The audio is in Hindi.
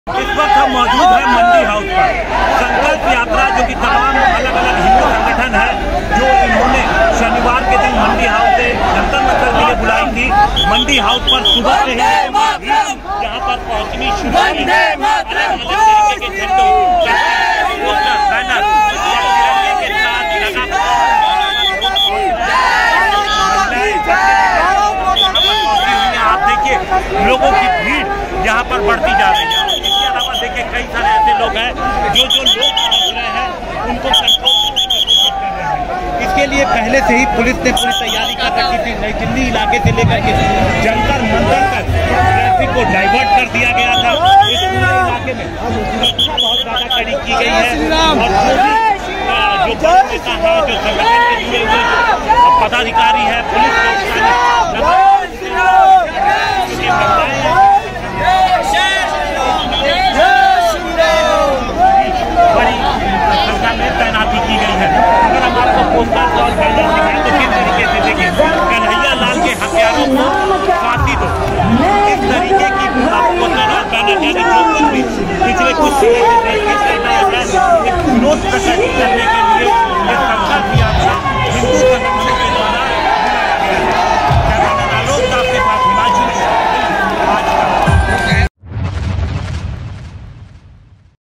इस वक्त हम मौजूद हैं मंडी हाउस पर। संकल्प यात्रा जो कि तमाम अलग अलग हिंदू संगठन है, जो इन्होंने शनिवार के दिन मंडी हाउस से जंतर मंतर के लिए बुलाई थी। मंडी हाउस पर सुबह से ही यहाँ पर पहुँचनी शुरू की। अलग अलग तरीके के झंडों, पोस्टर, बैनर तिरंगे के साथ आप देखिए लोगों की भीड़ यहाँ पर बढ़ती जा रही है। इसके अलावा देखिए कई सारे ऐसे लोग हैं जो लोग पहुँच रहे हैं उनको कंट्रोल करने की कोशिश कर रहे हैं। इसके लिए पहले से ही पुलिस ने पूरी तैयारी कर रखी थी। नई दिल्ली इलाके से लेकर के जंतर मंतर तक ट्रैफिक को डाइवर्ट कर दिया गया था। इस पूरे इलाके में सुरक्षा बहुत ज्यादा कड़ी की गई है और जो बड़े नेता है, जो संगठन के जुड़े हुए पदाधिकारी है, पुलिस बड़ी संख्या में तैनाती की गई है। अगर हम आपको पोस्टर और बैनर दिखाएं तो किस तरीके से देखिए कन्हैया लाल के हथियारों को फांसी दो, इस तरीके की पोस्टर और बैनर यानी जो कुछ भी पिछले कुछ समय से विरोध प्रकट करने के